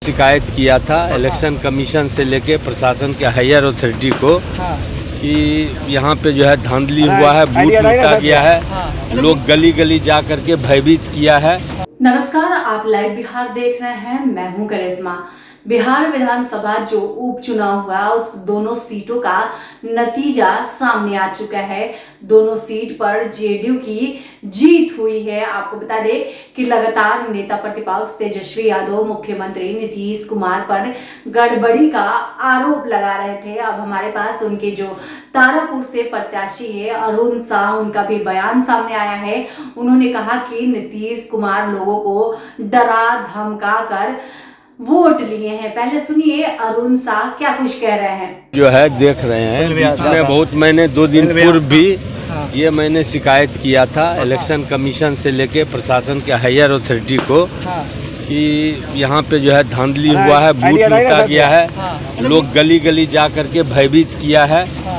शिकायत किया था इलेक्शन कमीशन से लेके प्रशासन के हायर अथॉरिटी को कि यहाँ पे जो है धांधली हुआ है, बूथ लूटा गया है, लोग गली गली जा करके भयभीत किया है। नमस्कार, आप लाइव बिहार देख रहे हैं। मैं हूं करिश्मा। बिहार विधानसभा जो उपचुनाव हुआ उस दोनों सीटों का नतीजा सामने आ चुका है। दोनों सीट पर जेडीयू की जीत हुई है। आपको बता दें कि लगातार नेता प्रतिपक्ष तेजस्वी यादव मुख्यमंत्री नीतीश कुमार पर गड़बड़ी का आरोप लगा रहे थे। अब हमारे पास उनके जो तारापुर से प्रत्याशी है अरुण साह, उनका भी बयान सामने आया है। उन्होंने कहा कि नीतीश कुमार लोगों को डरा धमका कर वोट लिए हैं। पहले सुनिए अरुण साह क्या कुछ कह रहे हैं। जो है देख रहे हैं, इसमें बहुत मैंने 2 दिन पूर्व भी ये मैंने शिकायत किया था इलेक्शन कमीशन से लेके प्रशासन के हायर अथॉरिटी को कि यहाँ पे जो है धांधली हुआ है, बूथ लूटा गया है, लोग गली गली जा करके भयभीत किया है।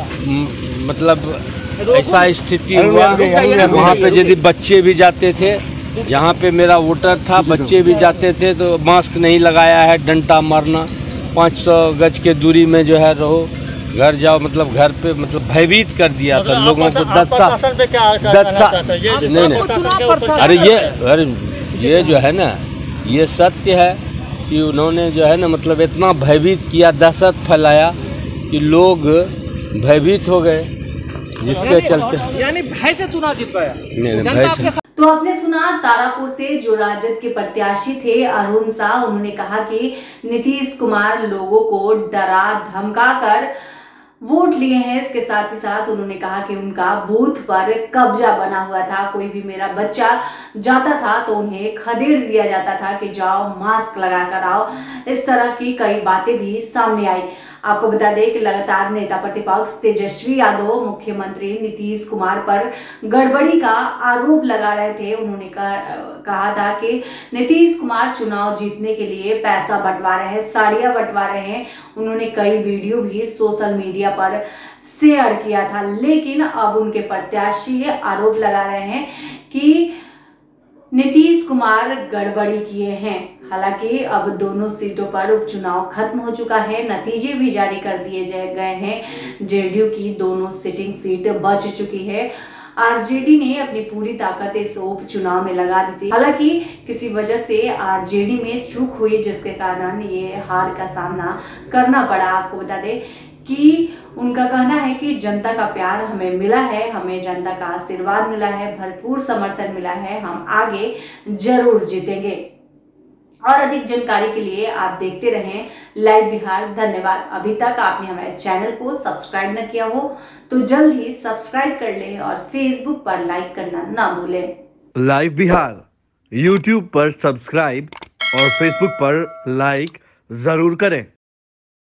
मतलब ऐसा स्थिति हुआ वहाँ पे यदि बच्चे भी जाते थे, यहाँ पे मेरा वोटर था, बच्चे भी जाते थे तो मास्क नहीं लगाया है, डंडा मारना, 500 गज के दूरी में जो है रहो, घर जाओ, मतलब घर पे मतलब भयभीत कर दिया था लोगों को। 10 साल नहीं, अरे ये जो है ना, ये सत्य है कि उन्होंने जो है ना मतलब इतना भयभीत किया, दहशत फैलाया कि लोग भयभीत हो गए, जिसके चलते यानी भय से चुनाव जीत पाया। नहीं, भय से। तो आपने सुना तारापुर से जो राजद के प्रत्याशी थे अरुण साह, उन्होंने कहा कि नीतीश कुमार लोगों को डरा धमका कर वोट लिए हैं। इसके साथ ही साथ उन्होंने कहा कि उनका बूथ पर कब्जा बना हुआ था। कोई भी मेरा बच्चा जाता था तो उन्हें खदेड़ दिया जाता था कि जाओ मास्क लगा कर आओ। इस तरह की कई बातें भी सामने आई। आपको बता दें कि लगातार नेता प्रतिपक्ष तेजस्वी यादव मुख्यमंत्री नीतीश कुमार पर गड़बड़ी का आरोप लगा रहे थे। उन्होंने कहा था कि नीतीश कुमार चुनाव जीतने के लिए पैसा बंटवा रहे हैं, साड़ियां बंटवा रहे हैं। उन्होंने कई वीडियो भी सोशल मीडिया पर शेयर किया था, लेकिन अब उनके प्रत्याशी आरोप लगा रहे हैं कि नीतीश कुमार गड़बड़ी किए हैं। हालांकि अब दोनों सीटों पर उपचुनाव खत्म हो चुका है, नतीजे भी जारी कर दिए गए हैं। जेडीयू की दोनों सिटिंग सीट बच चुकी है। आरजेडी ने अपनी पूरी ताकत इस उपचुनाव में लगा दी थी। हालांकि किसी वजह से आरजेडी में चूक हुई, जिसके कारण ये हार का सामना करना पड़ा। आपको बता दें कि उनका कहना है कि जनता का प्यार हमें मिला है, हमें जनता का आशीर्वाद मिला है, भरपूर समर्थन मिला है, हम आगे जरूर जीतेंगे। और अधिक जानकारी के लिए आप देखते रहें लाइव बिहार। धन्यवाद। अभी तक आपने हमारे चैनल को सब्सक्राइब न किया हो तो जल्द ही सब्सक्राइब कर लें और फेसबुक पर लाइक करना ना भूलें। लाइव बिहार यूट्यूब पर सब्सक्राइब और फेसबुक पर लाइक जरूर करें।